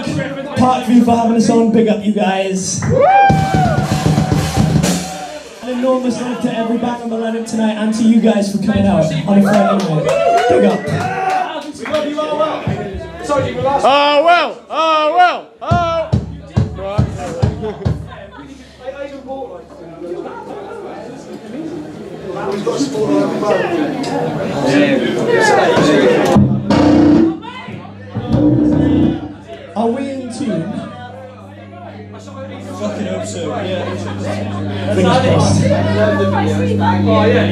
Parkview for having us on. Big up, you guys. An enormous love to every band on the lineup tonight, and to you guys for coming out on a Friday night. Big up. Oh well! Oh well! Oh! Right. Are we in tune? Fucking hope so, yeah. Fingers crossed. Oh yeah.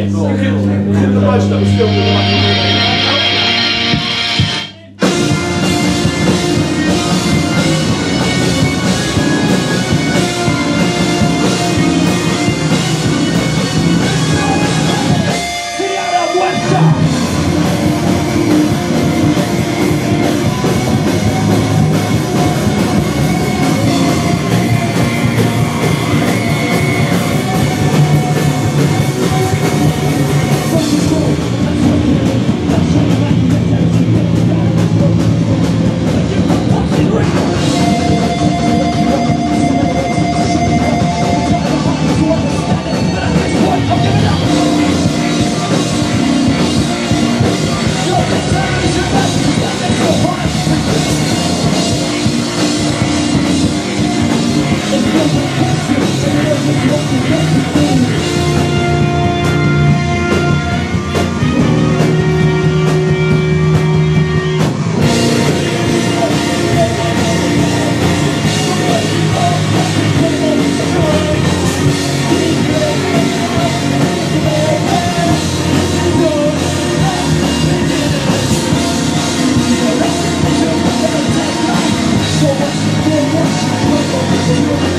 Tierra Muerta! So much